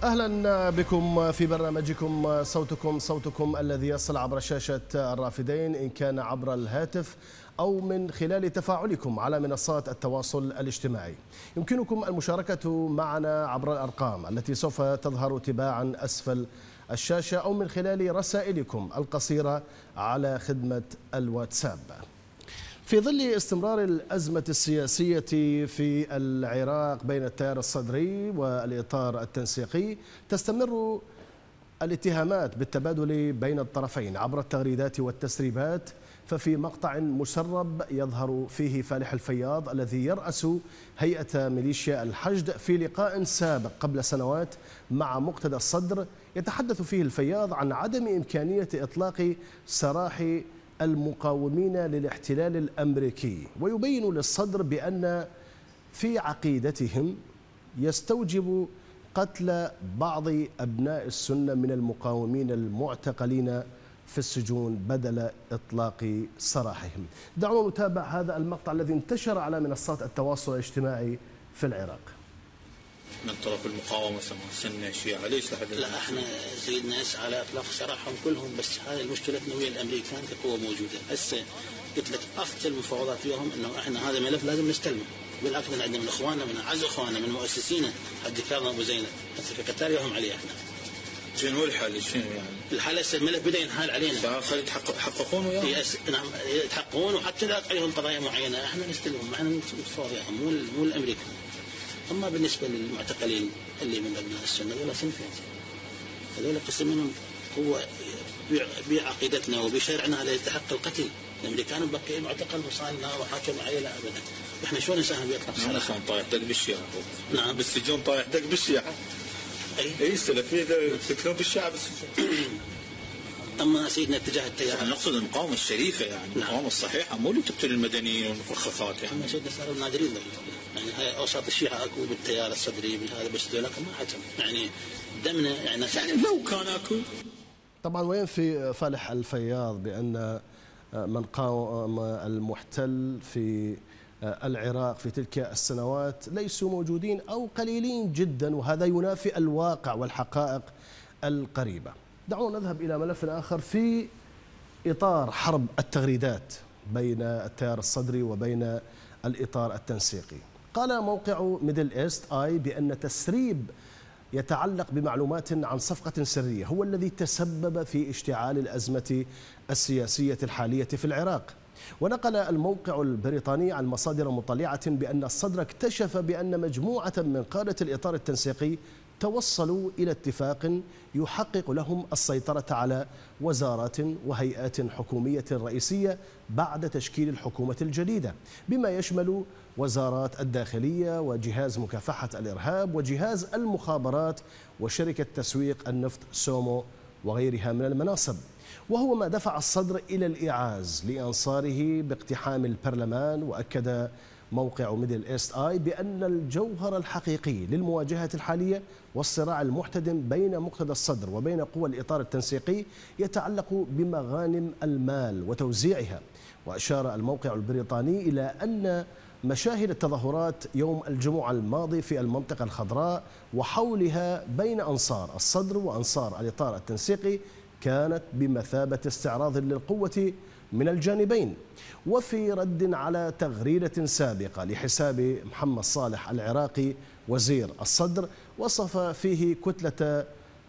أهلا بكم في برنامجكم صوتكم الذي يصل عبر شاشة الرافدين، إن كان عبر الهاتف أو من خلال تفاعلكم على منصات التواصل الاجتماعي. يمكنكم المشاركة معنا عبر الأرقام التي سوف تظهر تباعا أسفل الشاشة أو من خلال رسائلكم القصيرة على خدمة الواتساب. في ظل استمرار الأزمة السياسية في العراق بين التيار الصدري والإطار التنسيقي، تستمر الاتهامات بالتبادل بين الطرفين عبر التغريدات والتسريبات. ففي مقطع مسرب يظهر فيه فالح الفياض الذي يرأس هيئة ميليشيا الحشد في لقاء سابق قبل سنوات مع مقتدى الصدر، يتحدث فيه الفياض عن عدم إمكانية إطلاق سراح المقاومين للاحتلال الأمريكي، ويبين للصدر بأن في عقيدتهم يستوجب قتل بعض أبناء السنة من المقاومين المعتقلين في السجون بدل إطلاق سراحهم. دعونا نتابع هذا المقطع الذي انتشر على منصات التواصل الاجتماعي في العراق. من طرف المقاومة سنة شيعة ليش لحد لا احنا سيدنا نسعى على اطلاق سراحهم كلهم، بس هاي مشكلتنا ويا الامريكان كقوة موجودة. هسه قلت لك افضل المفاوضات وياهم انه احنا هذا الملف لازم نستلمه، بالعكس عندنا من اخواننا من اعز اخواننا من مؤسسينا حد كاظم ابو زينب السكرتير ياهم عليه احنا. زين هو الحل شنو يعني؟ الحل هسه الملف بدا ينحال علينا. يتحققون وياهم؟ نعم يتحققون، وحتى لا عليهم قضايا معينة احنا نستلمهم، احنا نتفاوض وياهم مو الامريكان. أما بالنسبة للمعتقلين اللي من أبناء السنة هذول صنفين، هذول قسم منهم هو بعقيدتنا وبشرعنا على يستحق القتل. الأمريكان مبقي معتقل وصالنا وحاكم عليه لا أبدا، إحنا شلون نساهم بيطلق سراحه؟ نحن طايح دق بالشيعة. نعم بالسجون طايح دق بالشيعة. أي السلفية يقتلون بالشيعة بالسجون. أما سيدنا اتجاه التيار نقصد المقاومة الشريفة يعني المقاومة الصحيحة، مو اللي تقتل المدنيين والمفخخات يعني. أما سيدنا صاروا نادرين يعني هاي أوساط الشيعة أكو بالتيار الصدري بالهذا، بس ذولاك ما حكم يعني دمنا يعني لو كان أكو. طبعا وين في فالح الفياض بأن من قاوم المحتل في العراق في تلك السنوات ليسوا موجودين أو قليلين جدا، وهذا ينافي الواقع والحقائق القريبة. دعونا نذهب إلى ملف آخر في إطار حرب التغريدات بين التيار الصدري وبين الإطار التنسيقي. قال موقع ميدل إيست آي بأن تسريب يتعلق بمعلومات عن صفقة سرية هو الذي تسبب في اشتعال الأزمة السياسية الحالية في العراق. ونقل الموقع البريطاني عن مصادر مطلعة بأن الصدر اكتشف بأن مجموعة من قادة الإطار التنسيقي توصلوا إلى اتفاق يحقق لهم السيطرة على وزارات وهيئات حكومية رئيسية بعد تشكيل الحكومة الجديدة، بما يشمل وزارات الداخلية وجهاز مكافحة الإرهاب وجهاز المخابرات وشركة تسويق النفط سومو وغيرها من المناصب. وهو ما دفع الصدر إلى الإيعاز لأنصاره باقتحام البرلمان. وأكد موقع ميدل إيست آي بأن الجوهر الحقيقي للمواجهة الحالية والصراع المحتدم بين مقتدى الصدر وبين قوى الإطار التنسيقي يتعلق بمغانم المال وتوزيعها. وأشار الموقع البريطاني إلى أن مشاهد التظاهرات يوم الجمعة الماضي في المنطقة الخضراء وحولها بين أنصار الصدر وأنصار الإطار التنسيقي كانت بمثابة استعراض للقوة من الجانبين. وفي رد على تغريدة سابقة لحساب محمد صالح العراقي وزير الصدر وصف فيه كتلة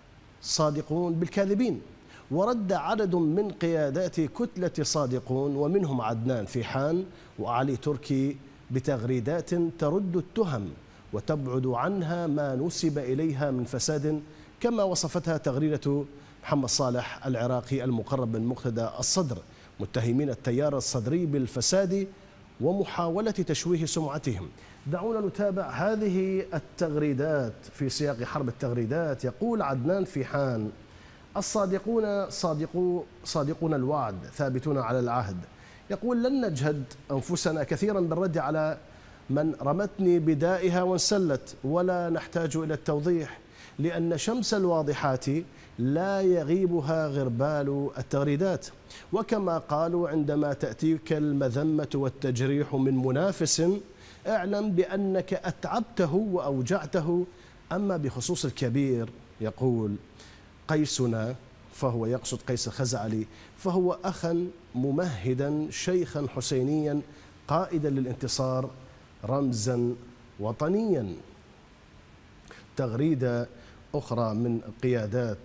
صادقون بالكاذبين، ورد عدد من قيادات كتلة صادقون ومنهم عدنان فيحان وعلي تركي بتغريدات ترد التهم وتبعد عنها ما نسب إليها من فساد، كما وصفتها تغريدة محمد صالح العراقي المقرب من مقتدى الصدر، متهمين التيار الصدري بالفساد ومحاولة تشويه سمعتهم. دعونا نتابع هذه التغريدات في سياق حرب التغريدات. يقول عدنان فيحان: الصادقون صادقون الوعد ثابتون على العهد. يقول: لن نجهد أنفسنا كثيرا بالرد على من رمتني بدائها وانسلت، ولا نحتاج إلى التوضيح، لأن شمس الواضحات لا يغيبها غربال التغريدات. وكما قالوا: عندما تأتيك المذمة والتجريح من منافس اعلم بأنك أتعبته وأوجعته، أما بخصوص الكبير يقول: قيسنا، فهو يقصد قيس الخزعلي، فهو أخا ممهدا شيخا حسينيا قائدا للانتصار رمزا وطنيا. تغريدة أخرى من قيادات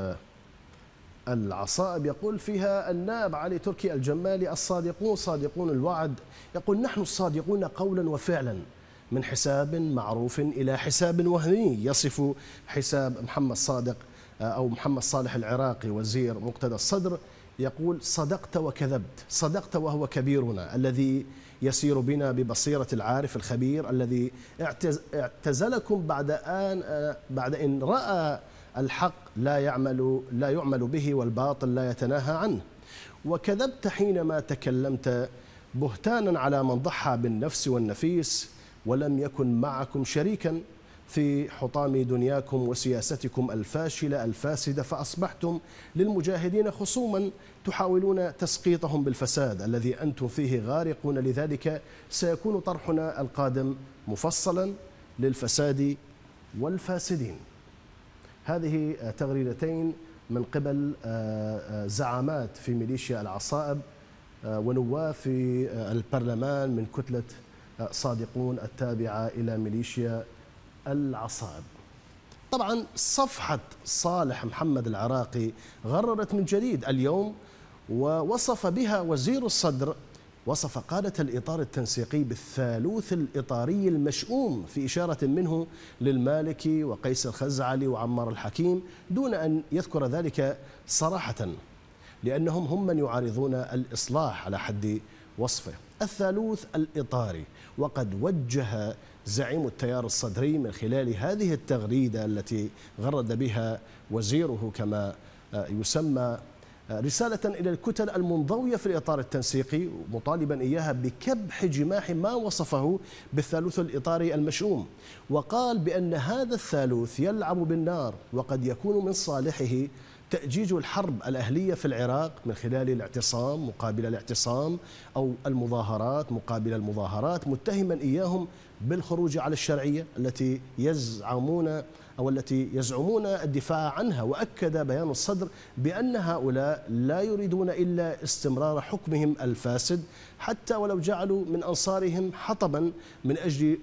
العصائب يقول فيها النائب علي تركي الجمالي: الصادقون صادقون الوعد. يقول: نحن الصادقون قولا وفعلا، من حساب معروف إلى حساب وهمي. يصف حساب محمد صادق أو محمد صالح العراقي وزير مقتدى الصدر، يقول: صدقت وكذبت، صدقت وهو كبيرنا الذي يسير بنا ببصيرة العارف الخبير الذي اعتزلكم بعد أن رأى الحق لا يعمل به والباطل لا يتناهى عنه. وكذبت حينما تكلمت بهتانا على من ضحى بالنفس والنفيس ولم يكن معكم شريكا في حطام دنياكم وسياستكم الفاشلة الفاسدة، فأصبحتم للمجاهدين خصوما تحاولون تسقيطهم بالفساد الذي أنتم فيه غارقون. لذلك سيكون طرحنا القادم مفصلا للفساد والفاسدين. هذه تغريدتين من قبل زعامات في ميليشيا العصائب ونواب في البرلمان من كتلة صادقون التابعة إلى ميليشيا العصائب. طبعا صفحة صالح محمد العراقي غررت من جديد اليوم، ووصف بها وزير الصدر، وصف قادة الإطار التنسيقي بالثالوث الإطاري المشؤوم، في إشارة منه للمالكي وقيس الخزعلي وعمار الحكيم دون أن يذكر ذلك صراحة، لأنهم هم من يعارضون الإصلاح على حد وصفه. الثالوث الإطاري. وقد وجه زعيم التيار الصدري من خلال هذه التغريدة التي غرد بها وزيره كما يسمى رسالة إلى الكتل المنضوية في الإطار التنسيقي، مطالبا إياها بكبح جماح ما وصفه بالثالوث الإطاري المشؤوم، وقال بأن هذا الثالوث يلعب بالنار، وقد يكون من صالحه تأجيج الحرب الأهلية في العراق من خلال الاعتصام مقابل الاعتصام أو المظاهرات مقابل المظاهرات، متهما إياهم بالخروج على الشرعية التي يزعمون الدفاع عنها. وأكد بيان الصدر بأن هؤلاء لا يريدون إلا استمرار حكمهم الفاسد، حتى ولو جعلوا من أنصارهم حطبا من أجل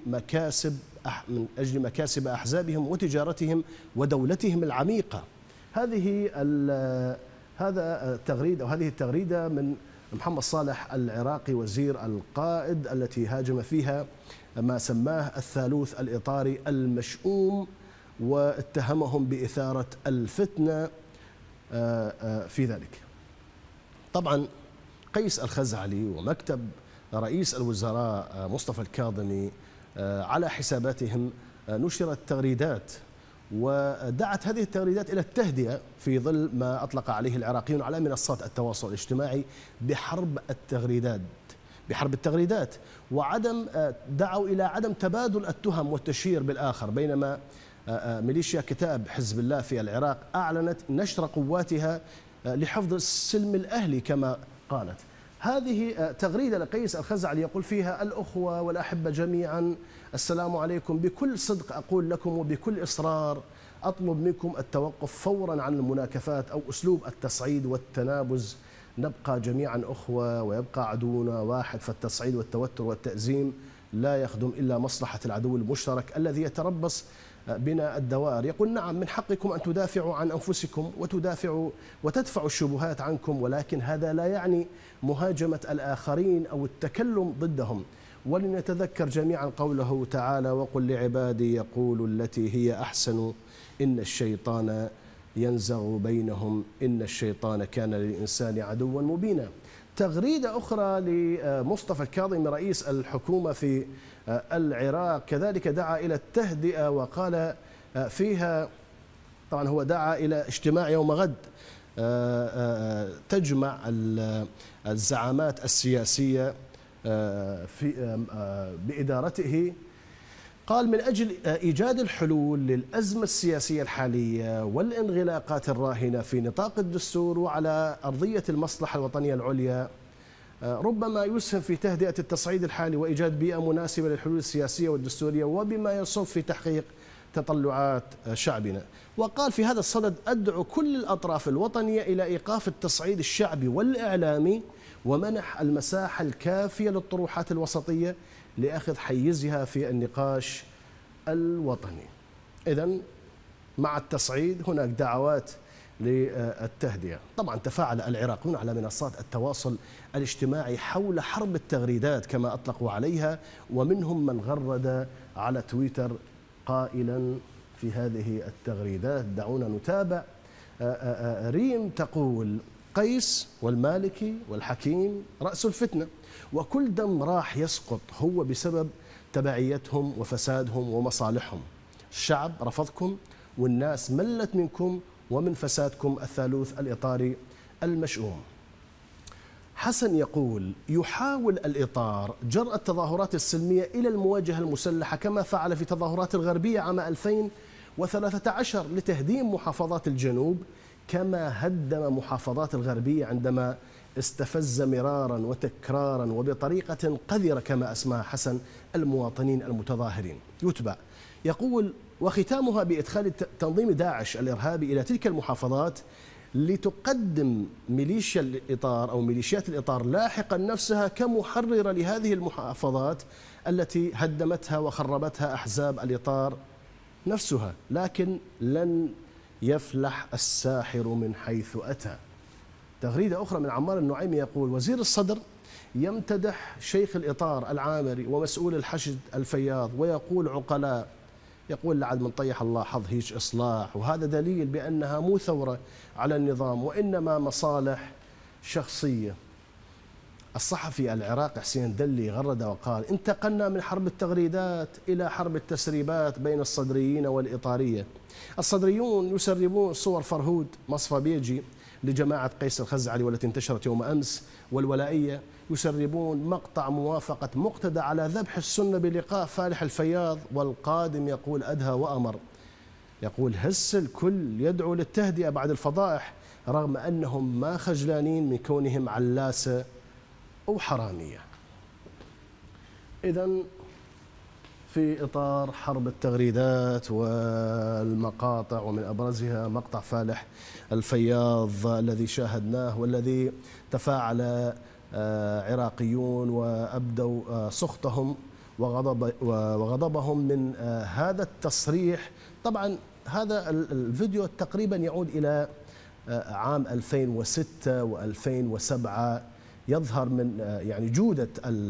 مكاسب أحزابهم وتجارتهم ودولتهم العميقة. هذه التغريدة من محمد صالح العراقي وزير القائد التي هاجم فيها ما سماه الثالوث الإطاري المشؤوم، واتهمهم بإثارة الفتنة في ذلك. طبعا قيس الخزعلي ومكتب رئيس الوزراء مصطفى الكاظمي على حساباتهم نشرت تغريدات، ودعت هذه التغريدات إلى التهدئة في ظل ما أطلق عليه العراقيون على منصات التواصل الاجتماعي بحرب التغريدات، دعوا إلى عدم تبادل التهم والتشهير بالآخر. بينما ميليشيا كتاب حزب الله في العراق أعلنت نشر قواتها لحفظ السلم الأهلي كما قالت. هذه تغريدة لقيس الخزعلي يقول فيها: الأخوة والأحبة جميعا، السلام عليكم. بكل صدق أقول لكم وبكل إصرار أطلب منكم التوقف فورا عن المناكفات أو أسلوب التصعيد والتنابز. نبقى جميعا أخوة ويبقى عدونا واحد، فالتصعيد والتوتر والتأزيم لا يخدم إلا مصلحة العدو المشترك الذي يتربص بنا الدوائر. يقول: نعم، من حقكم أن تدافعوا عن أنفسكم وتدفعوا الشبهات عنكم، ولكن هذا لا يعني مهاجمة الآخرين أو التكلم ضدهم. ولنتذكر جميعا قوله تعالى: وقل لعبادي يقولوا التي هي أحسن إن الشيطان ينزغ بينهم إن الشيطان كان للإنسان عدوا مبينا. تغريدة أخرى لمصطفى الكاظمي رئيس الحكومة في العراق كذلك دعا إلى التهدئة، وقال فيها، طبعا هو دعا إلى اجتماع يوم غد تجمع الزعامات السياسية بإدارته، قال: من أجل إيجاد الحلول للأزمة السياسية الحالية والانغلاقات الراهنة في نطاق الدستور وعلى أرضية المصلحة الوطنية العليا، ربما يسهم في تهدئة التصعيد الحالي وإيجاد بيئة مناسبة للحلول السياسية والدستورية، وبما يصب في تحقيق تطلعات شعبنا. وقال في هذا الصدد: أدعو كل الأطراف الوطنية إلى إيقاف التصعيد الشعبي والإعلامي ومنح المساحة الكافية للطروحات الوسطية لأخذ حيزها في النقاش الوطني. إذن مع التصعيد هناك دعوات للتهدئة. طبعا تفاعل العراقيون على منصات التواصل الاجتماعي حول حرب التغريدات كما أطلقوا عليها، ومنهم من غرد على تويتر قائلا في هذه التغريدات: دعونا نتابع. ريم تقول: قيس والمالكي والحكيم رأس الفتنة، وكل دم راح يسقط هو بسبب تبعيتهم وفسادهم ومصالحهم. الشعب رفضكم والناس ملت منكم ومن فسادكم الثالوث الإطاري المشؤوم. حسن يقول: يحاول الإطار جرأ التظاهرات السلمية إلى المواجهة المسلحة كما فعل في تظاهرات الغربية عام 2013 لتهديم محافظات الجنوب، كما هدم محافظات الغربية عندما استفز مرارا وتكرارا وبطريقة قذرة كما أسماها حسن المواطنين المتظاهرين. يتبع يقول: وختامها بإدخال تنظيم داعش الإرهابي إلى تلك المحافظات لتقدم ميليشيا الإطار أو ميليشيات الإطار لاحقا نفسها كمحررة لهذه المحافظات التي هدمتها وخربتها أحزاب الإطار نفسها، لكن لن يفلح الساحر من حيث أتى. تغريدة أخرى من عمار النعيمي يقول: وزير الصدر يمتدح شيخ الإطار العامري ومسؤول الحشد الفياض ويقول عقلاء، يقول لعد من طيح الله حظ هيج إصلاح، وهذا دليل بأنها مو ثورة على النظام وإنما مصالح شخصية. الصحفي العراقي حسين دلي غرد وقال: انتقلنا من حرب التغريدات إلى حرب التسريبات بين الصدريين والإطارية. الصدريون يسربون صور فرهود مصفى بيجي لجماعة قيس الخزعلي والتي انتشرت يوم أمس، والولائية يسربون مقطع موافقة مقتدى على ذبح السنة بلقاء فالح الفياض، والقادم يقول أدهى وأمر. يقول: هس الكل يدعو للتهدئة بعد الفضائح رغم أنهم ما خجلانين من كونهم علاسة أو حرامية. إذن في إطار حرب التغريدات والمقاطع، ومن أبرزها مقطع فالح الفياض الذي شاهدناه والذي تفاعل عراقيون وأبدوا سخطهم وغضبهم من هذا التصريح. طبعا هذا الفيديو تقريبا يعود إلى عام 2006 و2007، يظهر من يعني جودة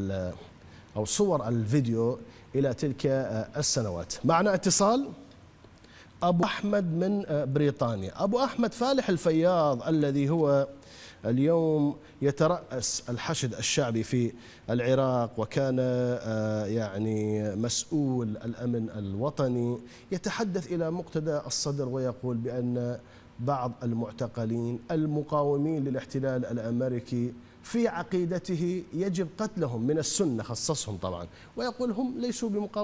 أو صور الفيديو إلى تلك السنوات. معنا اتصال أبو أحمد من بريطانيا. أبو أحمد، فالح الفياض الذي هو اليوم يترأس الحشد الشعبي في العراق وكان يعني مسؤول الأمن الوطني، يتحدث إلى مقتدى الصدر ويقول بأن بعض المعتقلين المقاومين للاحتلال الأمريكي في عقيدته يجب قتلهم من السنة، خصصهم طبعا، ويقول هم ليسوا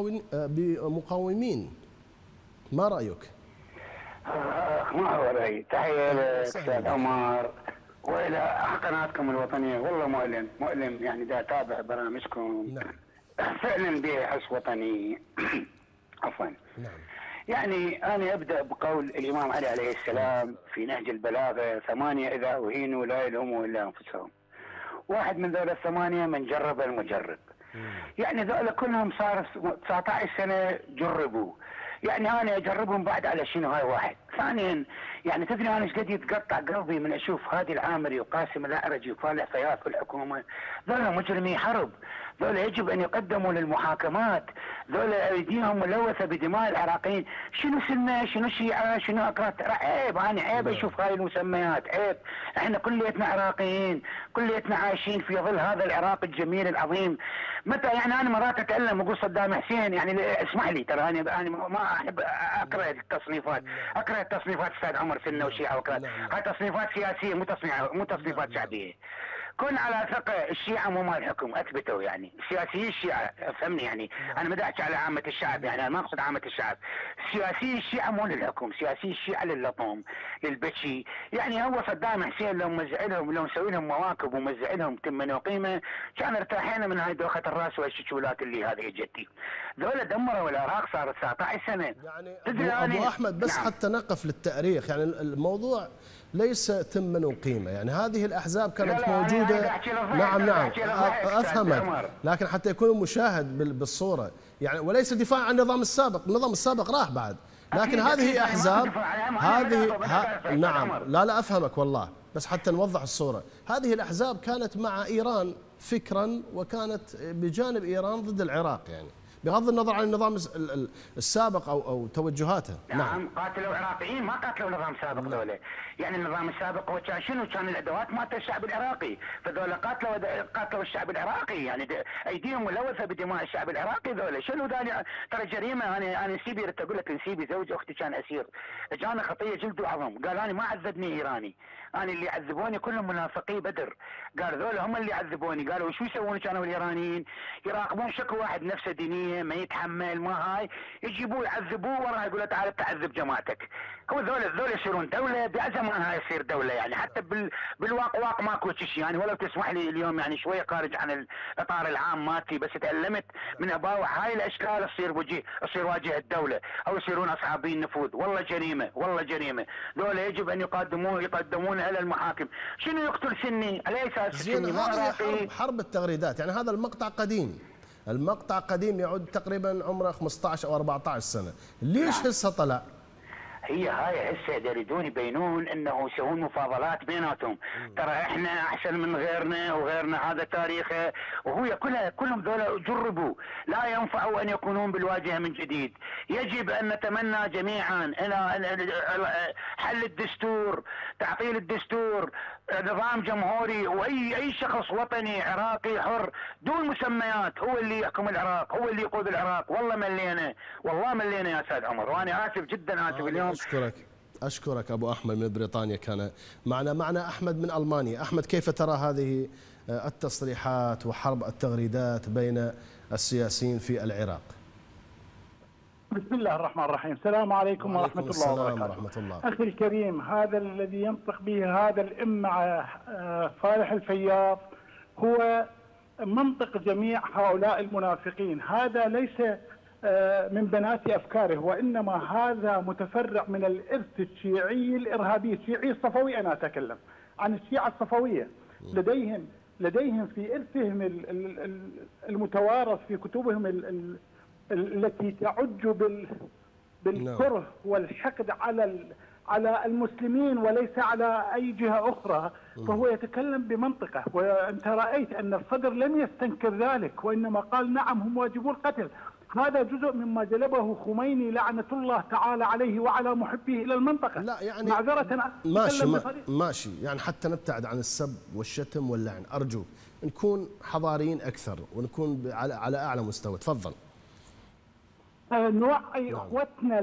بمقاومين. ما رأيك؟ ما هو رأيي. تحية لأستاذ عمر وإلى قناتكم الوطنية. والله مؤلم يعني دا أتابع برامجكم. نعم. فعلا به حس وطني. عفوا. نعم. يعني أنا أبدأ بقول الإمام علي عليه السلام في نهج البلاغة: 8 إذا أهينوا لا يلوموا إلا أنفسهم. واحد من ذول الثمانية من جرب المجرب. يعني ذولا كلهم صار 19 سنة جربوا. يعني أنا أجربهم بعد على شنو؟ هاي واحد. ثانيا يعني تدري أنا ايش قد يتقطع قلبي من أشوف هادي العامري وقاسم الأعرجي وفالح فياض في الحكومة. ذولا مجرمي حرب، ذولا يجب أن يقدموا للمحاكمات، ذولا أيديهم ملوثة بدماء العراقيين. شنو سنة، شنو شيعة، شنو أكراد؟ عيب، أنا عيب أشوف هاي المسميات، عيب. إحنا كليتنا عراقيين، كليتنا عايشين في ظل هذا العراق الجميل العظيم. متى يعني أنا مرات أتألم أقول صدام حسين، يعني اسمح لي ترى أنا ما أحب أقرأ التصنيفات، أقرأ التصنيفات أستاذ عمر سنة وشيعة وكذا. هاي تصنيفات سياسية مو تصنيفات شعبية. كن على ثقه الشيعه مو مال الحكم، اثبتوا يعني سياسيي الشيعه، افهمني يعني انا ما احكي على عامه الشعب، يعني انا ما اقصد عامه الشعب، سياسيي الشيعه مو للحكم، سياسيي الشيعه للطم للبكي، يعني هو صدام حسين لو موزع لهم، لو مسوي لهم مواكب وموزع لهم تمن وقيمه كان ارتاحينا من هاي دوخه الراس والشكولات اللي هذه جتي. ذولا دمروا العراق صار 19 سنه. يعني أبو أحمد بس نعم. حتى نقف للتاريخ، يعني الموضوع ليس تمن وقيمة، يعني هذه الأحزاب كانت موجودة. نعم أفهمك، لكن حتى يكون المشاهد بالصورة يعني، وليس دفاع عن النظام السابق، النظام السابق راح بعد، لكن هذه أحزاب نعم لا أفهمك والله، بس حتى نوضح الصورة. هذه الأحزاب كانت مع إيران فكرا، وكانت بجانب إيران ضد العراق، يعني بغض النظر عن النظام السابق او توجهاته. نعم قاتلوا عراقيين، ما قاتلوا نظام سابق ذولا، يعني النظام السابق هو كان شنو؟ كان الادوات مالت الشعب العراقي، فذولا قاتلوا الشعب العراقي، يعني ايديهم ملوثه بدماء الشعب العراقي ذولا، شنو ذا؟ ترى جريمه. انا نسيبي اقول لك، نسيبي زوج اختي كان اسير، اجانا خطيه جلد وعظم، قال انا ما عذبني ايراني، انا اللي عذبوني كلهم منافقي بدر، قال ذولا هم اللي عذبوني. قالوا وشو يسوون كانوا الايرانيين؟ يراقبون شكو واحد نفسه دينيه ما يتحمل ما هاي، يجيبوه يعذبوه وراه يقول له تعال تعذب جماعتك. هو ذولا يصيرون دوله، بعزمان هاي يصير دوله، يعني حتى بالواقع ماكو شيء، يعني ولو تسمح لي اليوم يعني شويه خارج عن الاطار العام مالتي، بس تألمت من اباوع هاي الاشكال تصير واجهه الدوله او يصيرون اصحابي النفوذ. والله جريمه، والله جريمه. ذولا يجب ان يقدمون الى المحاكم. شنو يقتل سني؟ على اساس سني ما عراقي؟ حرب التغريدات، يعني هذا المقطع قديم، المقطع قديم يعود تقريبا عمره 15 او 14 سنه، ليش هسه طلع؟ هي هاي هسه يريدون يبينون انه يسوون مفاضلات بيناتهم، ترى احنا احسن من غيرنا وغيرنا هذا تاريخه، وهو كلهم ذولا جربوا، لا ينفع ان يكونون بالواجهه من جديد. يجب ان نتمنى جميعا الى حل الدستور، تعطيل الدستور، نظام جمهوري، واي شخص وطني عراقي حر دون مسميات هو اللي يحكم العراق، هو اللي يقود العراق. والله ملينا، والله ملينا يا استاذ عمر، وانا اسف جدا، اسف اليوم. أشكرك أبو أحمد من بريطانيا كان معنا أحمد من ألمانيا. أحمد، كيف ترى هذه التصريحات وحرب التغريدات بين السياسيين في العراق؟ بسم الله الرحمن الرحيم. السلام عليكم ورحمة الله وبركاته. أخي الكريم، هذا الذي ينطق به هذا الإمعة صالح الفياض هو منطق جميع هؤلاء المنافقين. هذا ليس من بنات أفكاره، وإنما هذا متفرع من الإرث الشيعي الإرهابي، الشيعي الصفوي. أنا أتكلم عن الشيعة الصفوية. لديهم في إرثهم المتوارث في كتبهم التي تعج بالكره والحقد على المسلمين وليس على أي جهة أخرى، فهو يتكلم بمنطقه. وأنت رأيت أن الصدر لم يستنكر ذلك، وإنما قال نعم هم واجبو القتل. هذا جزء مما جلبه خميني لعنة الله تعالى عليه وعلى محبيه إلى المنطقة. لا يعني معذرة ماشي يعني حتى نبتعد عن السب والشتم واللعن، أرجو نكون حضاريين أكثر ونكون على أعلى مستوى. تفضل. نوعي اخوتنا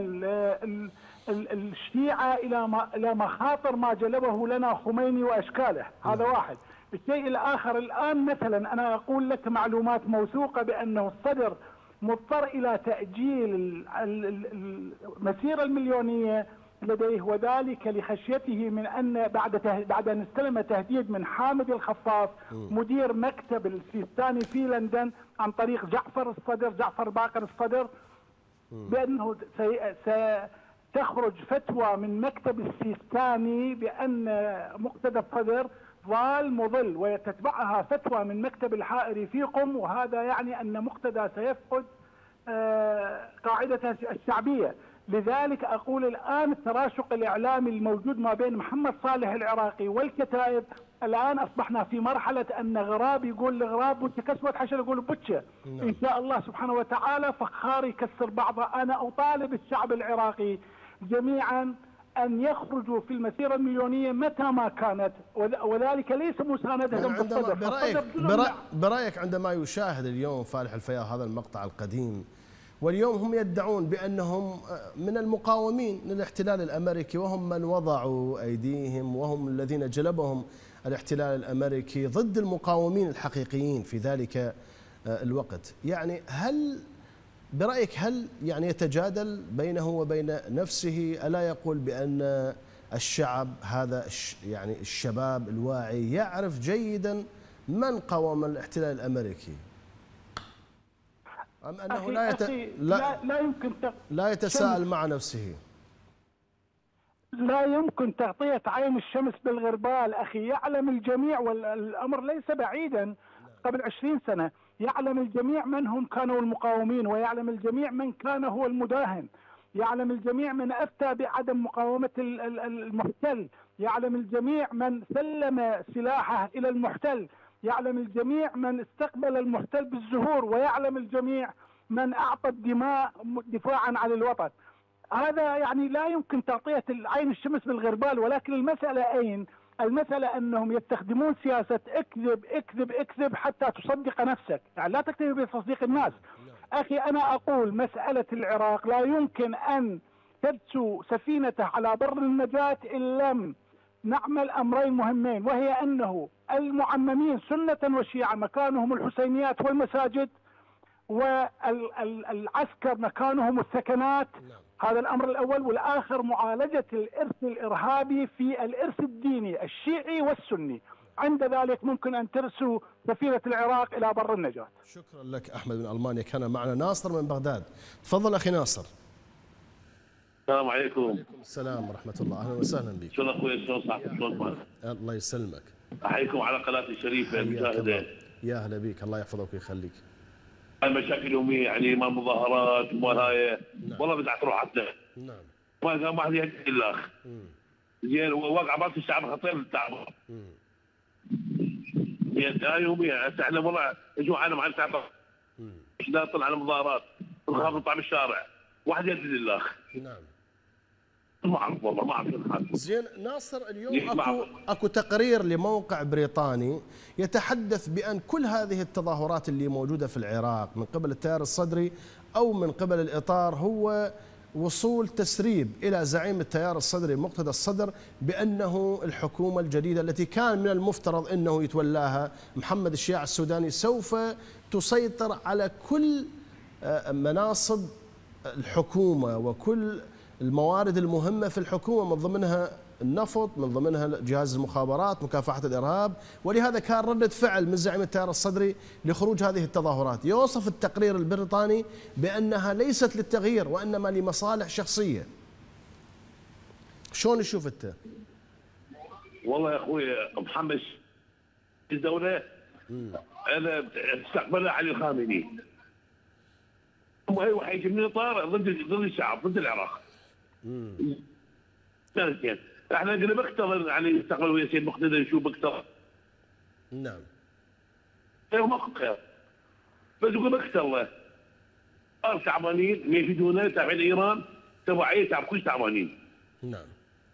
الشيعة الى مخاطر ما جلبه لنا خميني واشكاله، هذا واحد. الشيء الاخر، الان مثلا انا اقول لك معلومات موثوقة بانه الصدر مضطر الى تأجيل المسيرة المليونية لديه، وذلك لخشيته من ان بعد ان استلم تهديد من حامد الخفاف مدير مكتب السيستاني في لندن عن طريق جعفر باقر الصدر، بأنه ستخرج فتوى من مكتب السيستاني بأن مقتدى الصدر ضال مضل، وتتبعها فتوى من مكتب الحائري في قم، وهذا يعني أن مقتدى سيفقد قاعدته الشعبية. لذلك أقول الآن التراشق الإعلامي الموجود ما بين محمد صالح العراقي والكتائب، الآن أصبحنا في مرحلة أن غراب يقول لغراب بوتشة كسوة حشر يقول بوتشة. إن شاء الله سبحانه وتعالى فخار يكسر بعضه. أنا أطالب الشعب العراقي جميعا أن يخرجوا في المسيرة المليونية متى ما كانت، وذلك ليس مساندة برأيك عندما يشاهد اليوم فالح الفياض هذا المقطع القديم، واليوم هم يدعون بأنهم من المقاومين للاحتلال الأمريكي، وهم من وضعوا أيديهم وهم الذين جلبهم الاحتلال الأمريكي ضد المقاومين الحقيقيين في ذلك الوقت. يعني هل برأيك يعني يتجادل بينه وبين نفسه؟ ألا يقول بأن الشعب هذا يعني الشباب الواعي يعرف جيدا من قاوم الاحتلال الأمريكي؟ أم أنه لا يتساءل مع نفسه؟ لا يمكن تغطية عين الشمس بالغربال أخي. يعلم الجميع، والأمر ليس بعيدا، قبل 20 سنة يعلم الجميع من هم كانوا المقاومين، ويعلم الجميع من كان هو المداهن، يعلم الجميع من أفتى بعدم مقاومة المحتل، يعلم الجميع من سلم سلاحه إلى المحتل، يعلم الجميع من استقبل المحتل بالزهور، ويعلم الجميع من أعطى الدماء دفاعا عن الوطن. هذا يعني لا يمكن تغطية عين الشمس بالغربال. ولكن المسألة أين؟ المسألة أنهم يستخدمون سياسة اكذب اكذب اكذب حتى تصدق نفسك، يعني لا تكتفي بتصديق الناس. أخي أنا أقول مسألة العراق لا يمكن أن تدسو سفينته على بر النجاة إن لم نعمل أمرين مهمين، وهي أنه المعممين سنة وشيعة مكانهم الحسينيات والمساجد، والعسكر مكانهم الثكنات. هذا الأمر الأول. والآخر معالجة الإرث الإرهابي في الإرث الديني الشيعي والسني. عند ذلك ممكن أن ترسو سفينة العراق إلى بر النجاة. شكرا لك أحمد من ألمانيا. كان معنا ناصر من بغداد. تفضل أخي ناصر. السلام عليكم. وعليكم السلام ورحمة الله. أهلا وسهلا بك. شلون أخوي؟ شلون صحتك؟ شلون؟ الله يسلمك. أحييكم على قناة الشريفة المشاهدة. يا أهلا بك، الله يحفظك ويخليك. المشاكل اليومية يعني مال مظاهرات ومال هاي والله بدها تروح حتى. نعم. ما حد يهدي إلا أخ. زين وقع براس الشعب خطير للتعب. يوميا هسه احنا والله جوعنا مع التعب. لا طلع على مظاهرات نخاف نطلع بالشارع. واحد يهدي لله أخ. نعم. ما اعرف والله ما اعرف الحال. زين ناصر، اليوم اكو تقرير لموقع بريطاني يتحدث بان كل هذه التظاهرات اللي موجوده في العراق من قبل التيار الصدري او من قبل الاطار هو وصول تسريب الى زعيم التيار الصدري مقتدى الصدر بانه الحكومه الجديده التي كان من المفترض انه يتولاها محمد الشياع السوداني سوف تسيطر على كل مناصب الحكومه وكل الموارد المهمة في الحكومة، من ضمنها النفط، من ضمنها جهاز المخابرات، مكافحة الإرهاب. ولهذا كان ردة فعل من زعيم التيار الصدري لخروج هذه التظاهرات. يوصف التقرير البريطاني بأنها ليست للتغيير وإنما لمصالح شخصية. شلون تشوف أنت؟ والله يا أخوي محمد الدولة أنا استقبلها علي الخامنئي. أي واحد يجي من الإطار ضد الشعب ضد العراق. احنا قلنا بختار يعني استقبل ويا سيد مقتدى نشوف بختار. نعم. ايوه ماكو خير. بس يقول بختار له. صار تعبانين ما يفيدونا تابعين ايران تبعيه تعب كل تعبانين. نعم.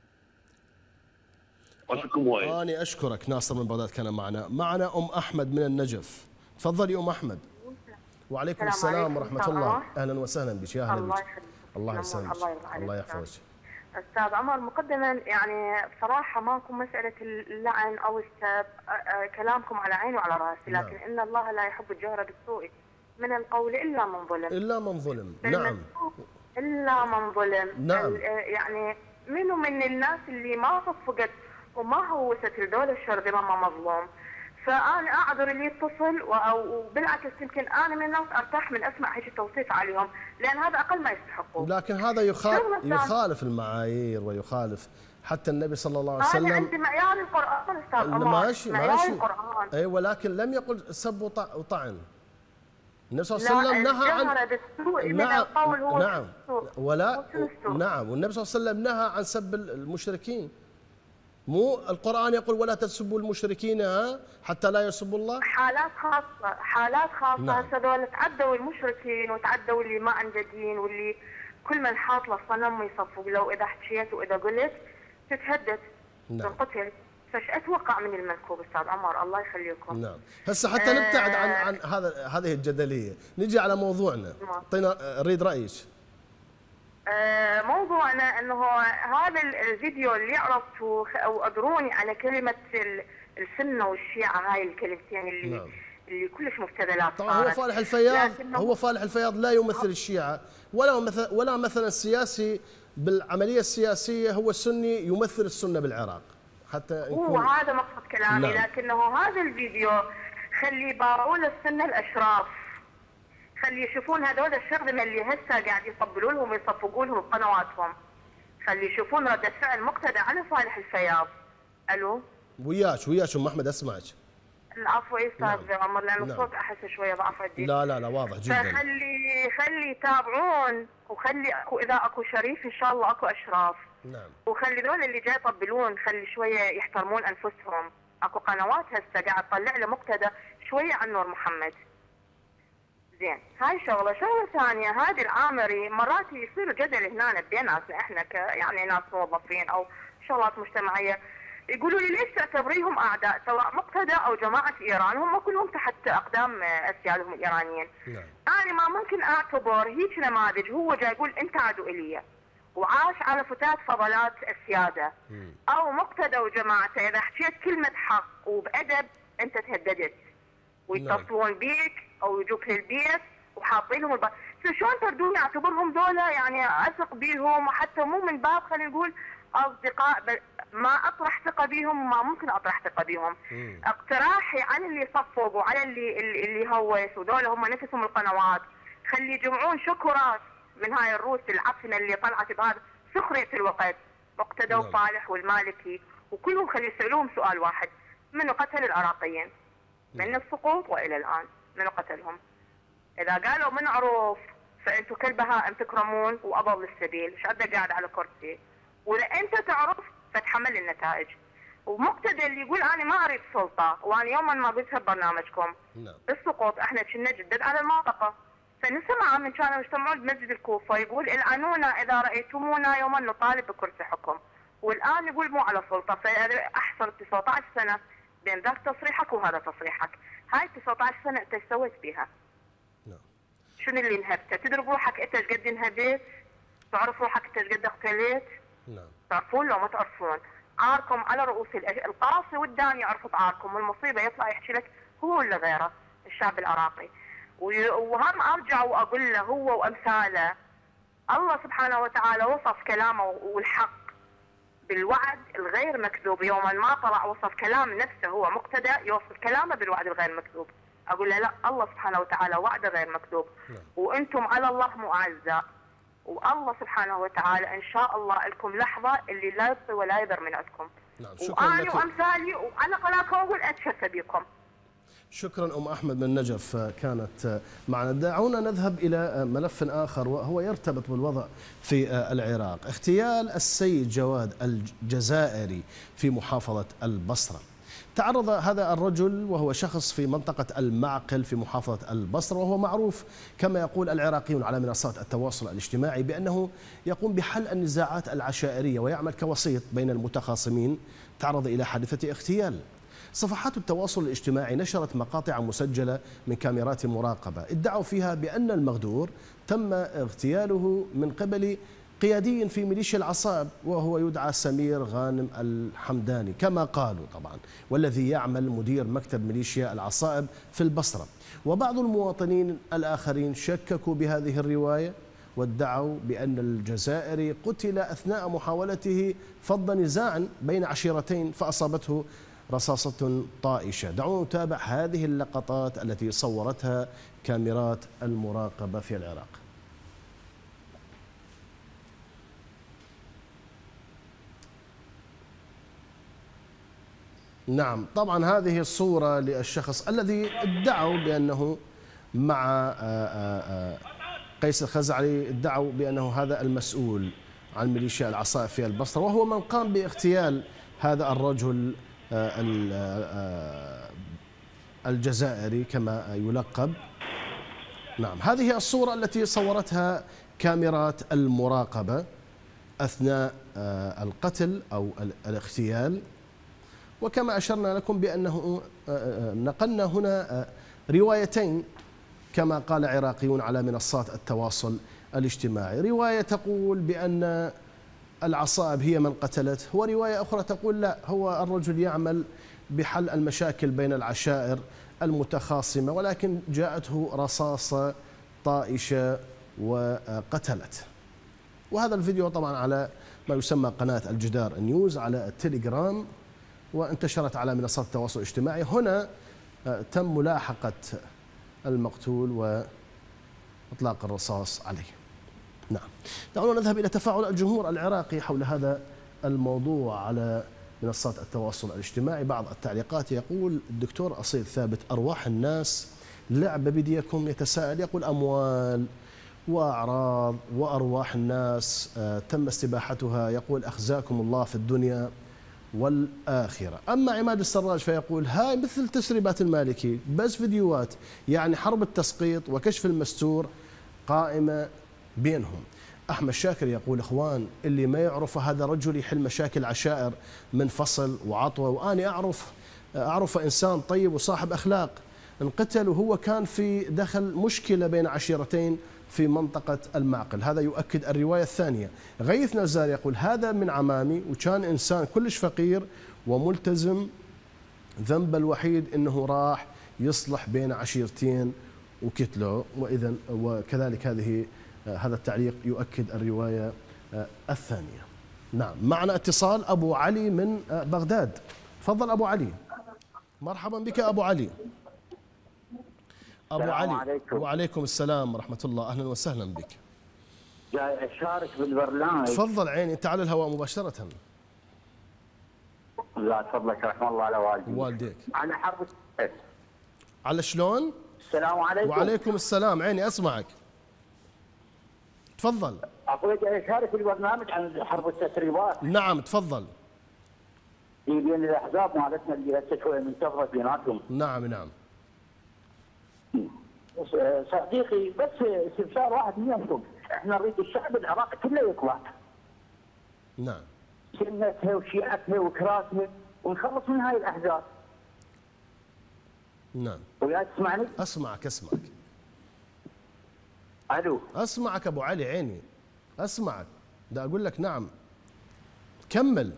واشكركم وايد. أنا أشكرك. ناصر من بغداد كان معنا أم أحمد من النجف. تفضلي أم أحمد. وعليكم السلام ورحمة الله. أهلا وسهلا بك. يا أهلا بك. الله يسلمك. الله يحفظك. أستاذ عمر، مقدما يعني بصراحة ماكو مسألة اللعن أو السب، كلامكم على عيني وعلى راسي، لكن إن الله لا يحب الجهر بالسوء من القول إلا من ظلم. إلا من ظلم. نعم. إلا من ظلم. نعم. يعني منو من الناس اللي ما صفقت وما هوست الدولة الشرطي ما مظلوم. فأنا أعذر اللي يتصل وبالعكس يمكن أنا من الناس أرتاح من أسمع هيك توصيف عليهم، لأن هذا أقل ما يستحقوه. لكن هذا يخالف المعايير ويخالف حتى النبي صلى الله عليه وسلم. أنا عندي معيار القرآن أستاذ عمر. ماشي القرآن. أي ولكن لم يقل سب وطعن. النبي صلى الله عليه وسلم نهى عن نعم ولا نعم، والنبي صلى الله عليه وسلم نهى عن سب المشركين. مو القرآن يقول ولا تسبوا المشركين حتى لا يسبوا الله؟ حالات خاصة نعم. هذول تعدوا المشركين وتعدوا اللي ما عنده دين واللي كل من حاط له صنم يصفق له، إذا حكيت وإذا قلت تتهدد تنقتل. فش أتوقع من المنكوب أستاذ عمر؟ الله يخليكم. نعم. هسه حتى نبتعد عن هذه الجدلية، نجي على موضوعنا. اعطينا أريد رأيك. موضوعنا انه هذا الفيديو اللي عرفته او ادروني على كلمه السنه والشيعه، هاي الكلمتين اللي كلش مبتذلات. طبعا هو فالح الفياض لا يمثل الشيعه ولا مثلا السياسي بالعمليه السياسيه، هو سني يمثل السنه بالعراق حتى هو هذا مقصد كلامي. لكنه هذا الفيديو خلي يباروا للسنه الاشراف، خلي يشوفون هذول الشغله اللي هسه قاعد يطبلوا لهم ويصفقوا لهم بقنواتهم، خلي يشوفون رده فعل مقتدى على صالح الفياض. الو وياك ام احمد اسمعك. العفو يا استاذ عمر، لان الصوت احس شويه ضعف عندي. لا واضح جدا. فخلي يتابعون، وخلي اذا اكو شريف ان شاء الله اكو اشراف. نعم. وخلي ذول اللي جاي يطبلون خلي شويه يحترمون انفسهم، اكو قنوات هسه قاعد تطلع له مقتدى شويه عن نور محمد. زين، هاي شغله ثانيه، هذه العامري مرات يصير جدل هنا بين ناسنا احنا يعني ناس موظفين او شغلات مجتمعيه، يقولوا لي ليش تعتبريهم اعداء سواء مقتدى او جماعه ايران، هم كلهم تحت اقدام اسيادهم الايرانيين. نعم. انا ما ممكن اعتبر هيك نماذج هو جاي يقول انت عدو الي وعاش على فتات فضلات السياده، او مقتدى وجماعته اذا حكيت كلمه حق وبادب انت تهددت ويتصلون بيك او يجوك للبيت وحاطين لهم شلون تردون اعتبرهم ذولا يعني اثق بيهم، وحتى مو من باب خلينا نقول اصدقاء ما اطرح ثقه بيهم وما ممكن اطرح ثقه بيهم. اقتراحي على اللي صفق وعلى اللي هوس وذول هم نفسهم القنوات، خلي يجمعون شكرات من هاي الروس العفنه اللي طلعت بهذا سخريه الوقت، مقتدى وصالح والمالكي وكلهم، خلي يسالوهم سؤال واحد: منو قتل العراقيين؟ من السقوط والى الان منو قتلهم؟ اذا قالوا من عروف فانتم كالبهائم تكرمون واضل السبيل، ايش قد قاعد على كرسي؟ واذا انت تعرف فتحمل النتائج. ومقتدى اللي يقول انا ما اريد سلطه وانا يوما ما قلتها ببرنامجكم بالسقوط احنا كنا جدد على المنطقه، فنسمع من كانوا يجتمعون بمسجد الكوفه يقول العنونا اذا رايتمونا يوما نطالب بكرسي حكم، والان يقول مو على سلطه. فاحسن 19 سنه بين ذاك تصريحك وهذا تصريحك، هاي 19 سنه انت ايش سويت بيها؟ شنو اللي انهبته؟ تدري بروحك انت ايش قد انهبيت؟ تعرف روحك انت ايش قد اختليت؟ تعرفون لو ما تعرفون؟ عاركم على رؤوس القاصي والداني يعرف عاركم، والمصيبه يطلع يحكي لك هو ولا غيره الشعب العراقي. وهم ارجع واقول له هو وامثاله، الله سبحانه وتعالى وصف كلامه والحق بالوعد الغير مكذوب، يوما ما طلع وصف كلام نفسه هو مقتدى يوصف كلامه بالوعد الغير مكذوب. اقول له لا، الله سبحانه وتعالى وعده غير مكذوب، وانتم على الله مو اعزاء، والله سبحانه وتعالى ان شاء الله لكم لحظه اللي لا يبقي ولا يذر من عندكم. وانا وامثالي وعلى قناتكم اقول اتشفى بكم. شكرا ام احمد من النجف كانت معنا. دعونا نذهب الى ملف اخر وهو يرتبط بالوضع في العراق. اغتيال السيد جواد الجزائري في محافظه البصره. تعرض هذا الرجل وهو شخص في منطقة المعقل في محافظة البصرة، وهو معروف كما يقول العراقيون على منصات التواصل الاجتماعي بأنه يقوم بحل النزاعات العشائرية ويعمل كوسيط بين المتخاصمين. تعرض إلى حادثة اغتيال. صفحات التواصل الاجتماعي نشرت مقاطع مسجلة من كاميرات مراقبة ادعوا فيها بأن المغدور تم اغتياله من قبل قيادي في ميليشيا العصائب وهو يدعى سمير غانم الحمداني كما قالوا طبعا، والذي يعمل مدير مكتب ميليشيا العصائب في البصرة. وبعض المواطنين الآخرين شككوا بهذه الرواية وادعوا بأن الجزائري قتل أثناء محاولته فض نزاعا بين عشيرتين فأصابته رصاصة طائشة. دعونا نتابع هذه اللقطات التي صورتها كاميرات المراقبة في العراق. نعم، طبعا هذه الصورة للشخص الذي ادعوا بأنه مع قيس الخزعلي، ادعوا بأنه هذا المسؤول عن ميليشيا العصائب في البصرة، وهو من قام باغتيال هذا الرجل الجزائري كما يلقب. نعم، هذه الصورة التي صورتها كاميرات المراقبة أثناء القتل أو الاغتيال. وكما أشرنا لكم بأنه نقلنا هنا روايتين كما قال عراقيون على منصات التواصل الاجتماعي. رواية تقول بأن العصائب هي من قتلته، ورواية أخرى تقول لا، هو الرجل يعمل بحل المشاكل بين العشائر المتخاصمة، ولكن جاءته رصاصة طائشة وقتلته. وهذا الفيديو طبعا على ما يسمى قناة الجدار نيوز على التليجرام، وانتشرت على منصات التواصل الاجتماعي. هنا تم ملاحقة المقتول وإطلاق الرصاص عليه. نعم، دعونا نذهب إلى تفاعل الجمهور العراقي حول هذا الموضوع على منصات التواصل الاجتماعي. بعض التعليقات يقول الدكتور أصيل ثابت: أرواح الناس لعبة بديكم. يتساءل يقول: أموال وأعراض وأرواح الناس تم استباحتها، يقول: أخزاكم الله في الدنيا والآخرة. أما عماد السراج فيقول: هاي مثل تسريبات المالكي، بس فيديوهات، يعني حرب التسقيط وكشف المستور قائمة بينهم. أحمد شاكر يقول: إخوان اللي ما يعرفه هذا رجل يحل مشاكل عشائر من فصل وعطوة، وأنا أعرف إنسان طيب وصاحب أخلاق، انقتل وهو كان في دخل مشكلة بين عشيرتين في منطقة المعقل. هذا يؤكد الرواية الثانية. غيث نزار يقول: هذا من عمامي وكان إنسان كلش فقير وملتزم، ذنب الوحيد أنه راح يصلح بين عشيرتين وكتله. وإذا وكذلك هذا التعليق يؤكد الرواية الثانية. نعم، معنا اتصال أبو علي من بغداد. تفضل أبو علي. مرحبا بك أبو علي. أبو علي. عليكم. وعليكم السلام ورحمة الله، أهلا وسهلا بك. جاي أشارك بالبرنامج. تفضل عيني، أنت على الهواء مباشرة. لا تفضلك، رحم الله على والديك. والديك. على حرب على شلون؟ السلام عليكم. وعليكم السلام، عيني أسمعك. تفضل. أقول جاي أشارك بالبرنامج عن حرب التسريبات. نعم تفضل. بين الأحزاب مالتنا اللي هسه شوية منتظرة بيناتهم. نعم. صديقي بس استفسار واحد منكم، احنا نريد الشعب العراقي كله يطلع. نعم. سنتها وشيعتها وكراسها ونخلص من هاي الاحزاب. نعم. وياك تسمعني؟ اسمعك. الو. اسمعك ابو علي، عيني اسمعك. دا اقول لك نعم. كمل.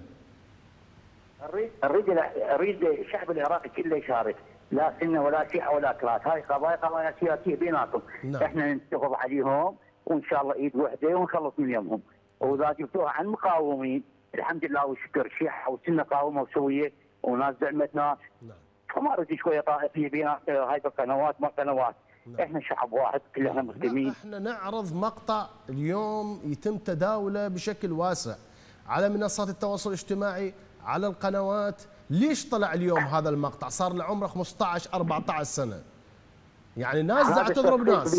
اريد الشعب العراقي كله يشارك، لا سنه ولا شيعه ولا كراس، هاي قضايا سياسيه بيناتهم. نعم. احنا ننتفض عليهم وان شاء الله ايد وحده ونخلص من يمهم. واذا جبتوها عن مقاومين الحمد لله والشكر، شيعه وسنه قاومه وسويه وناس دعمت ناس. نعم. فما اريد شويه طائفيه بينات هاي القنوات ما قنوات. نعم. احنا شعب واحد كلنا مسلمين. احنا نعرض مقطع اليوم يتم تداوله بشكل واسع على منصات التواصل الاجتماعي، على القنوات. ليش طلع اليوم هذا المقطع؟ صار له عمره 15-14 سنة. يعني ناس دا تضرب ناس.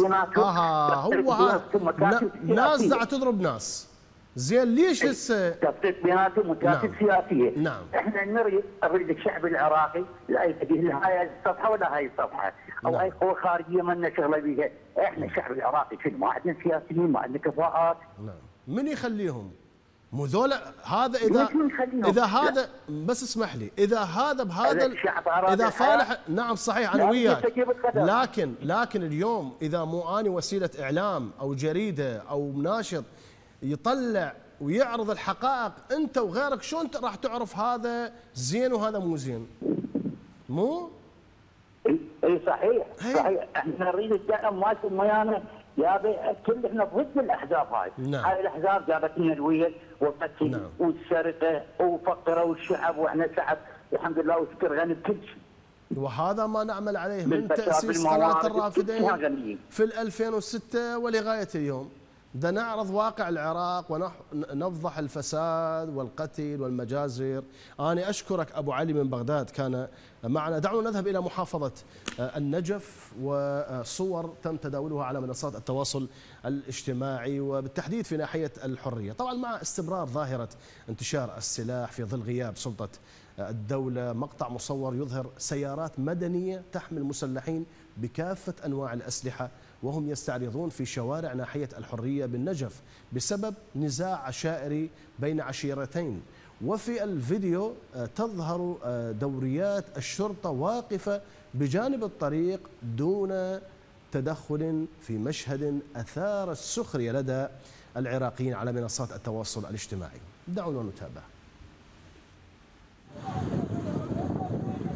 ناس دا تضرب ناس. زين ليش هسه؟ تفكيك بيناتهم وتفكيك سياسية. نعم. احنا نريد الشعب العراقي لا يتجه هاي الصفحة ولا هاي الصفحة، او هاي قوى خارجية ما لنا شغلة بيها. احنا الشعب العراقي ما عندنا سياسيين، ما عندنا كفاءات. نعم. من يخليهم؟ مو ذولا هذا اذا هذا بس اسمح لي، اذا هذا بهذا اذا فالح. نعم صحيح انا وياك، لكن اليوم اذا مو اني وسيله اعلام او جريده او ناشط يطلع ويعرض الحقائق، انت وغيرك شلون راح تعرف هذا زين وهذا مو زين؟ مو؟ اي صحيح. احنا نريد الدعم مالكم ويانا يا كل احنا ضد الاحزاب هاي. نعم. هاي الاحزاب جابت لنا الويل والقتل. نعم. والسرقه وفقروا الشعب، واحنا شعب الحمد لله وشكر غني بكل شيء. وهذا ما نعمل عليه من تاسيس قناه الرافدين في 2006 ولغايه اليوم. ده نعرض واقع العراق ونفضح الفساد والقتل والمجازر. أنا أشكرك أبو علي من بغداد كان معنا. دعونا نذهب إلى محافظة النجف وصور تم تداولها على منصات التواصل الاجتماعي وبالتحديد في ناحية الحرية. طبعا مع استمرار ظاهرة انتشار السلاح في ظل غياب سلطة الدولة، مقطع مصور يظهر سيارات مدنية تحمل مسلحين بكافة أنواع الأسلحة وهم يستعرضون في شوارع ناحية الحرية بالنجف بسبب نزاع عشائري بين عشيرتين. وفي الفيديو تظهر دوريات الشرطة واقفة بجانب الطريق دون تدخل في مشهد أثار السخرية لدى العراقيين على منصات التواصل الاجتماعي. دعونا نتابع.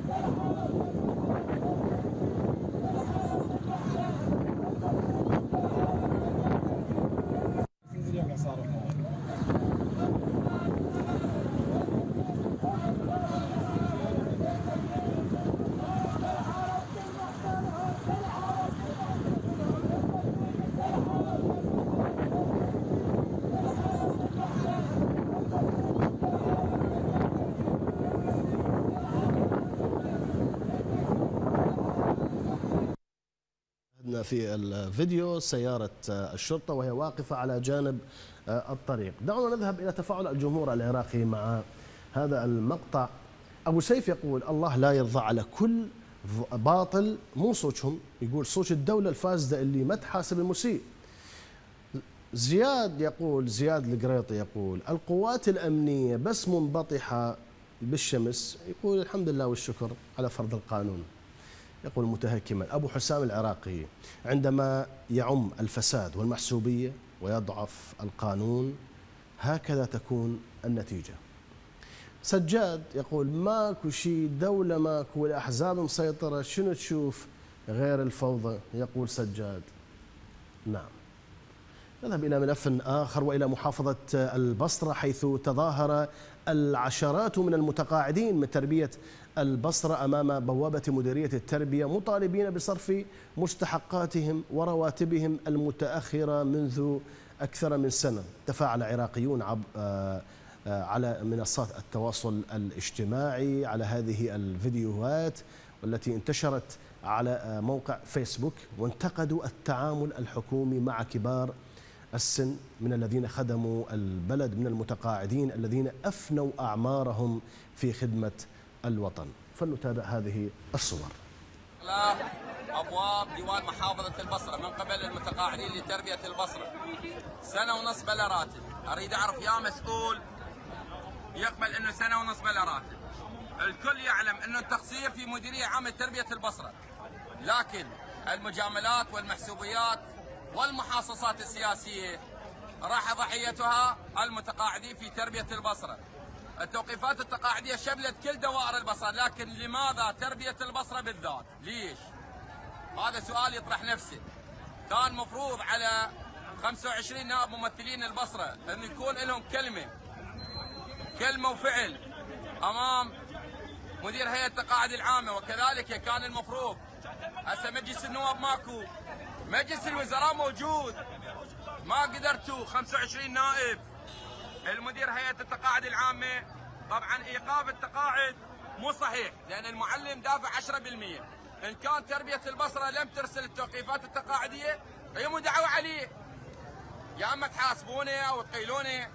شاهدنا في الفيديو سيارة الشرطة وهي واقفة على جانب الطريق. دعونا نذهب إلى تفاعل الجمهور العراقي مع هذا المقطع. أبو سيف يقول الله لا يرضى على كل باطل، مو صوتهم، يقول صوت الدولة الفاسدة اللي ما تحاسب المسيء. زياد يقول، زياد القريطي يقول القوات الأمنية بس منبطحة بالشمس، يقول الحمد لله والشكر على فرض القانون. يقول متهكما. أبو حسام العراقي عندما يعم الفساد والمحسوبية ويضعف القانون هكذا تكون النتيجة. سجاد يقول ماكو شيء، دولة ماكو والأحزاب مسيطرة، شنو تشوف غير الفوضى؟ يقول سجاد. نعم. نذهب إلى ملف آخر وإلى محافظة البصرة، حيث تظاهر العشرات من المتقاعدين من تربية البصرة أمام بوابة مديرية التربية مطالبين بصرف مستحقاتهم ورواتبهم المتأخرة منذ أكثر من سنة. تفاعل عراقيون على منصات التواصل الاجتماعي على هذه الفيديوهات والتي انتشرت على موقع فيسبوك، وانتقدوا التعامل الحكومي مع كبار السن من الذين خدموا البلد من المتقاعدين الذين أفنوا أعمارهم في خدمة الوطن. فلنتابع هذه الصور. أبواب ديوان محافظة البصرة من قبل المتقاعدين لتربية البصرة، 1.5 سنة بلا راتب. أريد أعرف يا مسؤول يقبل أنه 1.5 سنة بلا راتب. الكل يعلم أنه التقصير في مديرية عامة تربية البصرة، لكن المجاملات والمحسوبيات والمحاصصات السياسية راح ضحيتها المتقاعدين في تربية البصرة. التوقيفات التقاعدية شملت كل دوائر البصرة، لكن لماذا تربية البصرة بالذات؟ ليش؟ هذا سؤال يطرح نفسه. كان مفروض على 25 نائب ممثلين البصرة أن يكون لهم كلمة وفعل أمام مدير هيئة التقاعد العامة، وكذلك كان المفروض هسه مجلس النواب ماكو، مجلس الوزراء موجود، ما قدرتوا 25 نائب. المدير هيئة التقاعد العامة طبعا ايقاف التقاعد مو صحيح لان المعلم دافع 10%. ان كان تربية البصرة لم ترسل التوقيفات التقاعدية هي مو دعوة عليه، يا اما تحاسبونه او تقيلونه.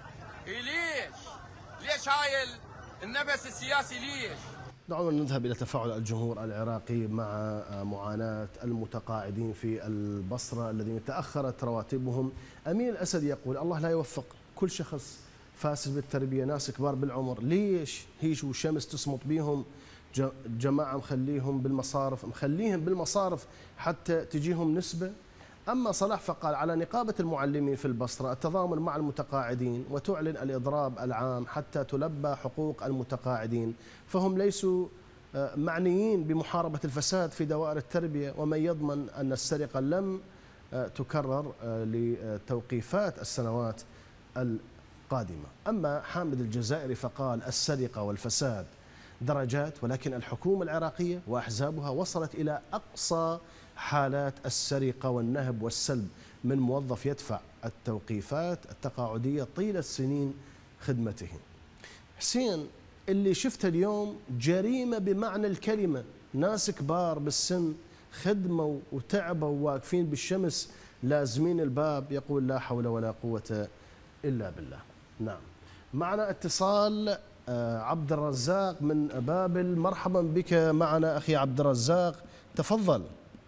ليش هاي النبس السياسي؟ ليش؟ دعونا نذهب إلى تفاعل الجمهور العراقي مع معاناة المتقاعدين في البصرة الذين تأخرت رواتبهم. أمين الأسد يقول الله لا يوفق كل شخص فاسد بالتربية، ناس كبار بالعمر، ليش هيش وشمس تصمت بيهم؟ جماعة مخليهم بالمصارف حتى تجيهم نسبة. أما صلاح فقال على نقابة المعلمين في البصرة التضامن مع المتقاعدين وتعلن الإضراب العام حتى تلبى حقوق المتقاعدين، فهم ليسوا معنيين بمحاربة الفساد في دوائر التربية، ومن يضمن أن السرقة لم تكرر لتوقيفات السنوات القادمة. أما حامد الجزائري فقال السرقة والفساد درجات، ولكن الحكومة العراقية وأحزابها وصلت إلى أقصى حالات السرقة والنهب والسلب من موظف يدفع التوقيفات التقاعدية طيلة سنين خدمته. حسين، اللي شفته اليوم جريمة بمعنى الكلمة، ناس كبار بالسن خدموا وتعبوا واقفين بالشمس لازمين الباب، يقول لا حول ولا قوة إلا بالله. نعم، معنا اتصال عبد الرزاق من بابل. مرحبا بك معنا أخي عبد الرزاق، تفضل.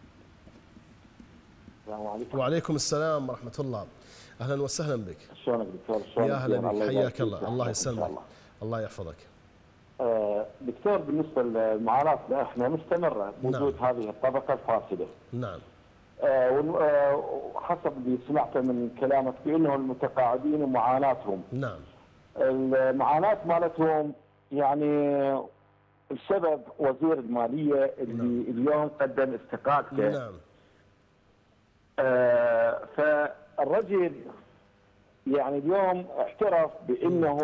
السلام عليكم. وعليكم السلام ورحمة الله، أهلا وسهلا بك. شلونك دكتور؟ يا أهلا بك، حياك الله، الله يسلمك، الله يحفظك. دكتور، بالنسبة للمعاناة احنا مستمرة وجود هذه الطبقة الفاسدة. نعم. وحسب اللي سمعته من كلامك بأنه المتقاعدين ومعاناتهم. نعم. المعاناة مالتهم يعني السبب وزير المالية اللي اليوم قدم استقالته. نعم. فالرجل يعني اليوم اعترف بانه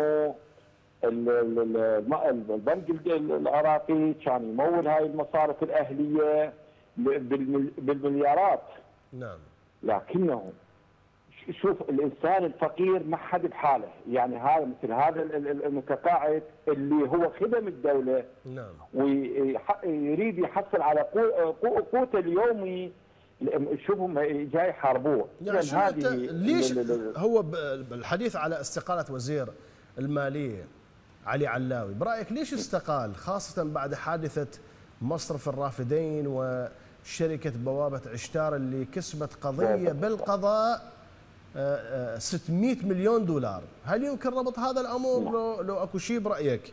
البنك العراقي كان يمول هاي المصارف الاهليه بالمليارات. نعم. لكنه شوف الانسان الفقير ما حد بحاله، يعني هذا مثل هذا المتقاعد اللي هو خدم الدوله. نعم. ويريد يحصل على قوته اليومي شوفهم جاي يحاربوه. يعني ليش هو بالحديث على استقالة وزير المالية علي علاوي، برأيك ليش استقال، خاصة بعد حادثة مصرف الرافدين وشركة بوابة عشتار اللي كسبت قضية بالقضاء 600 مليون دولار؟ هل يمكن ربط هذا الأمر لو أكو شيء برأيك؟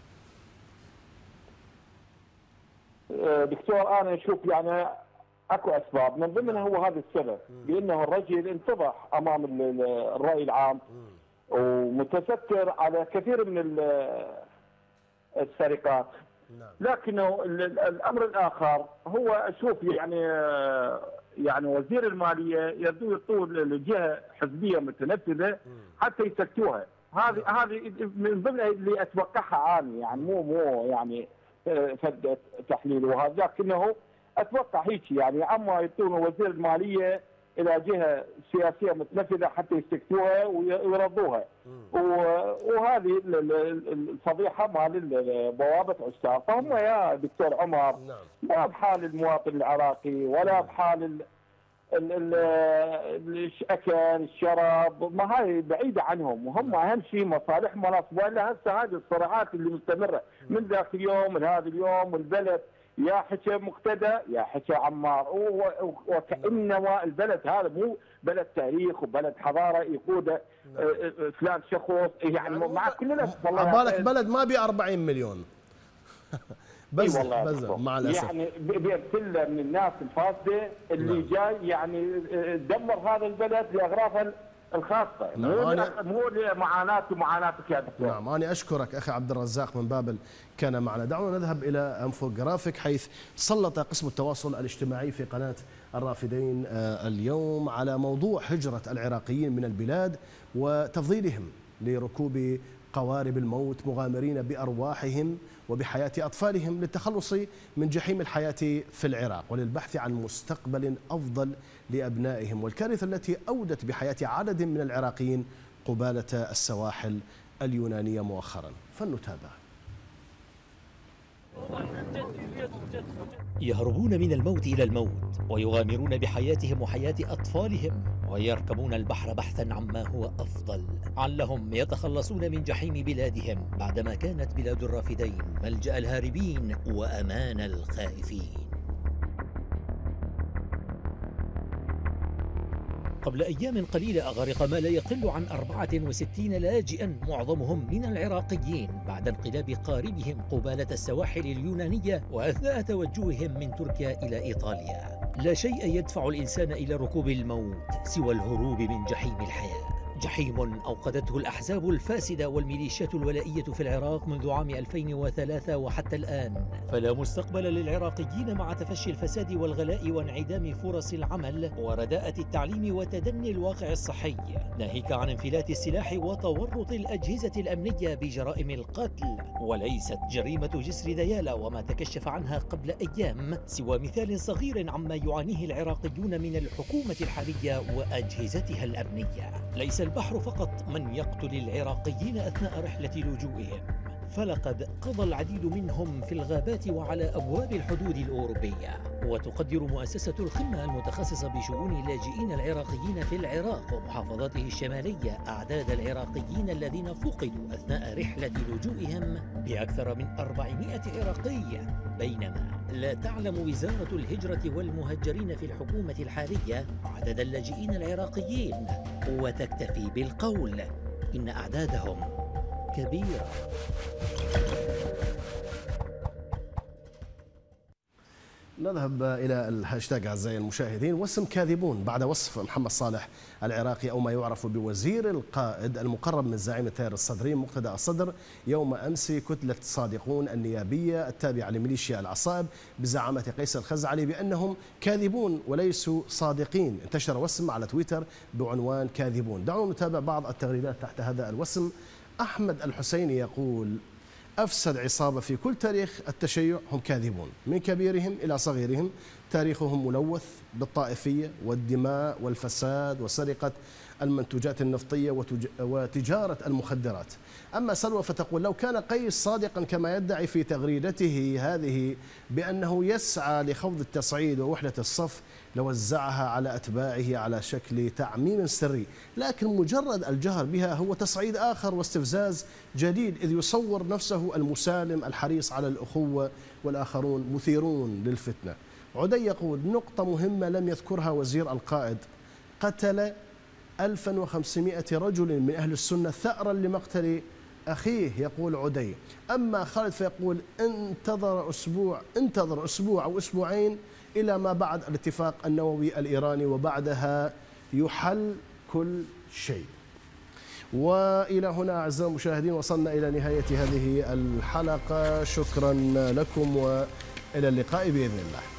دكتور أنا أشوف يعني اكو اسباب، من ضمنها هو هذا السبب، بانه الرجل انفضح امام الراي العام ومتستر على كثير من السرقات. لكنه الامر الاخر هو اشوف يعني وزير الماليه يبدو يطول لجهه حزبيه متنفذه حتى يسكتوها. هذه من ضمن اللي اتوقعها انا، يعني مو يعني فد تحليل وهذا، لكنه اتوقع هيك يعني اما يعطون وزير الماليه الى جهه سياسيه متنفذه حتى يسكتوها ويرضوها. وهذه الفضيحه مال بوابه عشتار، فهم يا دكتور عمر لا بحال المواطن العراقي ولا بحال الاكل الشراب، ما هاي بعيده عنهم، وهم اهم شيء مصالح مناصب. والا هسه هذه الصراعات اللي مستمره من ذاك اليوم من هذا اليوم، والبلد يا حكى مقتدى يا حكى عمار، وكانما البلد هذا مو بلد تاريخ وبلد حضاره يقوده فلان شخص، يعني مع كلنا والله عبالك بلد ما بي 40 مليون بس مع الاسف يعني بيرسل من الناس الفاسده اللي جاي يعني تدمر هذا البلد لاغراضها الخاصه، مو لمعاناتك يا دكتور. نعم انا اشكرك اخي عبد الرزاق من بابل كان معنا. دعونا نذهب الى انفوجرافيك، حيث سلط قسم التواصل الاجتماعي في قناه الرافدين اليوم على موضوع هجره العراقيين من البلاد وتفضيلهم لركوب قوارب الموت مغامرين بارواحهم وبحياه اطفالهم للتخلص من جحيم الحياه في العراق وللبحث عن مستقبل افضل لابنائهم، والكارثه التي اودت بحياه عدد من العراقيين قباله السواحل اليونانيه مؤخرا. فلنتابع. يهربون من الموت إلى الموت ويغامرون بحياتهم وحياة أطفالهم ويركبون البحر بحثا عما هو أفضل، علهم يتخلصون من جحيم بلادهم بعدما كانت بلاد الرافدين ملجأ الهاربين وأمان الخائفين. قبل أيام قليلة أغرق ما لا يقل عن 64 لاجئا معظمهم من العراقيين بعد انقلاب قاربهم قبالة السواحل اليونانية وأثناء توجههم من تركيا إلى إيطاليا. لا شيء يدفع الإنسان إلى ركوب الموت سوى الهروب من جحيم الحياة، جحيم أوقدته الأحزاب الفاسدة والميليشيات الولائية في العراق منذ عام 2003 وحتى الآن. فلا مستقبل للعراقيين مع تفشي الفساد والغلاء وانعدام فرص العمل ورداءة التعليم وتدني الواقع الصحي، ناهيك عن انفلات السلاح وتورط الأجهزة الأمنية بجرائم القتل. وليست جريمة جسر ديالا وما تكشف عنها قبل أيام سوى مثال صغير عما يعانيه العراقيون من الحكومة الحالية وأجهزتها الأمنية. ليس البحر فقط من يقتل العراقيين أثناء رحلة لجوئهم، فلقد قضى العديد منهم في الغابات وعلى أبواب الحدود الأوروبية. وتقدر مؤسسة الخمة المتخصصة بشؤون اللاجئين العراقيين في العراق ومحافظاته الشمالية أعداد العراقيين الذين فقدوا أثناء رحلة لجوئهم بأكثر من 400 عراقي، بينما لا تعلم وزارة الهجرة والمهجرين في الحكومة الحالية عدد اللاجئين العراقيين، وتكتفي بالقول إن أعدادهم كبيرة. نذهب إلى الهاشتاج أعزائي المشاهدين. وسم كاذبون بعد وصف محمد صالح العراقي أو ما يعرف بوزير القائد المقرب من زعيم التيار الصدري مقتدى الصدر يوم أمس كتلة صادقون النيابية التابعة لميليشيا العصائب بزعامة قيس الخزعلي بأنهم كاذبون وليسوا صادقين. انتشر وسم على تويتر بعنوان كاذبون. دعونا نتابع بعض التغريدات تحت هذا الوسم. أحمد الحسيني يقول: أفسد عصابة في كل تاريخ التشيع هم كاذبون، من كبيرهم إلى صغيرهم تاريخهم ملوث بالطائفية والدماء والفساد وسرقة المنتوجات النفطية وتجارة المخدرات. أما سلوى فتقول: لو كان قيس صادقا كما يدعي في تغريدته هذه بأنه يسعى لخوض التصعيد ووحدة الصف لوزعها على أتباعه على شكل تعميم سري، لكن مجرد الجهر بها هو تصعيد آخر واستفزاز جديد، إذ يصور نفسه المسالم الحريص على الأخوة والآخرون مثيرون للفتنة. عدي يقول: نقطة مهمة لم يذكرها وزير القائد: قتل 1500 رجل من أهل السنة ثأرا لمقتل أخيه. يقول عدي. أما خالد فيقول: انتظر أسبوع أو أسبوعين إلى ما بعد الاتفاق النووي الإيراني وبعدها يحل كل شيء. وإلى هنا أعزائي المشاهدين وصلنا إلى نهاية هذه الحلقة. شكرا لكم وإلى اللقاء بإذن الله.